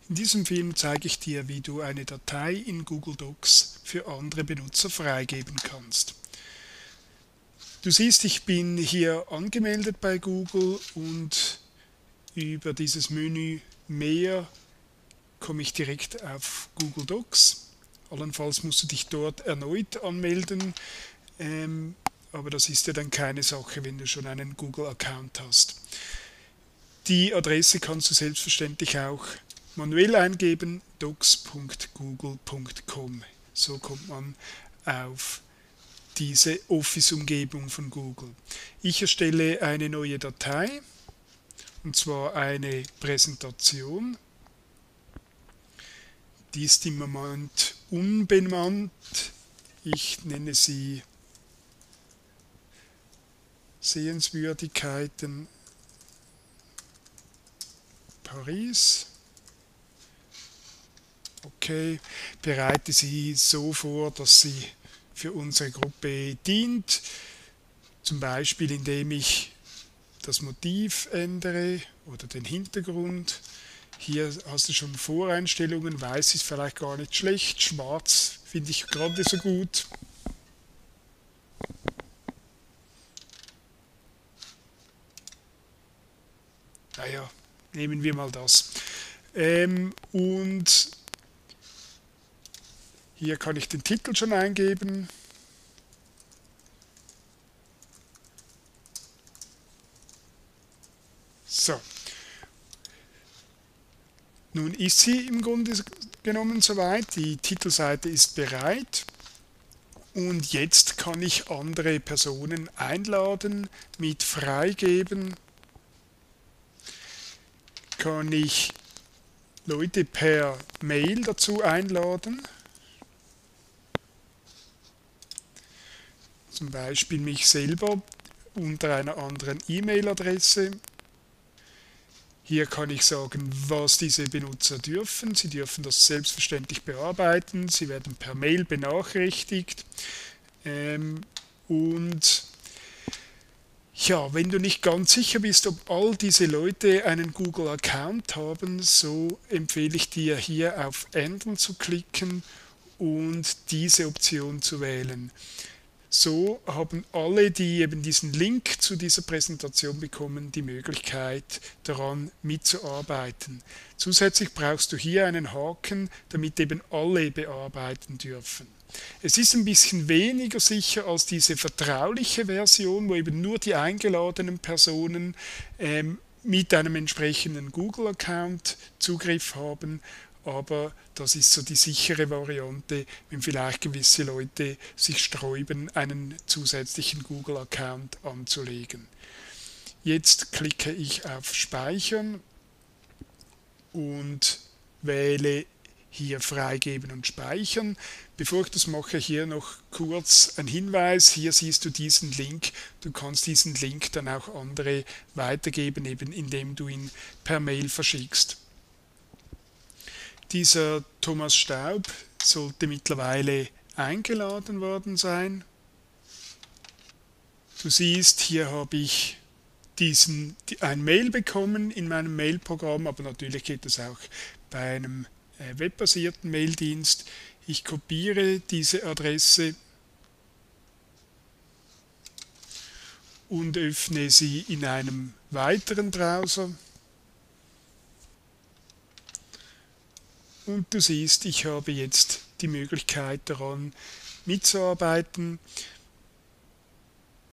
In diesem Film zeige ich dir, wie du eine Datei in Google Docs für andere Benutzer freigeben kannst. Du siehst, ich bin hier angemeldet bei Google und über dieses Menü Mehr komme ich direkt auf Google Docs. Allenfalls musst du dich dort erneut anmelden, aber das ist ja dann keine Sache, wenn du schon einen Google-Account hast. Die Adresse kannst du selbstverständlich auch manuell eingeben, docs.google.com. So kommt man auf diese Office-Umgebung von Google. Ich erstelle eine neue Datei, und zwar eine Präsentation. Die ist im Moment unbenannt. Ich nenne sie Sehenswürdigkeiten Paris. Okay, bereite sie so vor, dass sie für unsere Gruppe dient. Zum Beispiel, indem ich das Motiv ändere oder den Hintergrund. Hier hast du schon Voreinstellungen, weiß ist vielleicht gar nicht schlecht, schwarz finde ich gerade so gut. Naja, nehmen wir mal das. Und hier kann ich den Titel schon eingeben. So. Nun ist sie im Grunde genommen soweit. Die Titelseite ist bereit. Und jetzt kann ich andere Personen einladen, mit freigeben. Kann ich Leute per Mail dazu einladen. Zum Beispiel mich selber unter einer anderen E-Mail-Adresse. Hier kann ich sagen, was diese Benutzer dürfen. Sie dürfen das selbstverständlich bearbeiten. Sie werden per Mail benachrichtigt. Und ja, wenn du nicht ganz sicher bist, ob all diese Leute einen Google-Account haben, so empfehle ich dir, hier auf Ändern zu klicken und diese Option zu wählen. So haben alle, die eben diesen Link zu dieser Präsentation bekommen, die Möglichkeit, daran mitzuarbeiten. Zusätzlich brauchst du hier einen Haken, damit eben alle bearbeiten dürfen. Es ist ein bisschen weniger sicher als diese vertrauliche Version, wo eben nur die eingeladenen Personen mit einem entsprechenden Google-Account Zugriff haben. Aber das ist so die sichere Variante, wenn vielleicht gewisse Leute sich sträuben, einen zusätzlichen Google-Account anzulegen. Jetzt klicke ich auf Speichern und wähle hier freigeben und speichern. Bevor ich das mache, hier noch kurz ein Hinweis. Hier siehst du diesen Link. Du kannst diesen Link dann auch andere weitergeben, eben indem du ihn per Mail verschickst. Dieser Thomas Staub sollte mittlerweile eingeladen worden sein. Du siehst, hier habe ich ein Mail bekommen in meinem Mailprogramm, aber natürlich geht das auch bei einem webbasierten Maildienst. Ich kopiere diese Adresse und öffne sie in einem weiteren Browser. Und du siehst, ich habe jetzt die Möglichkeit daran mitzuarbeiten.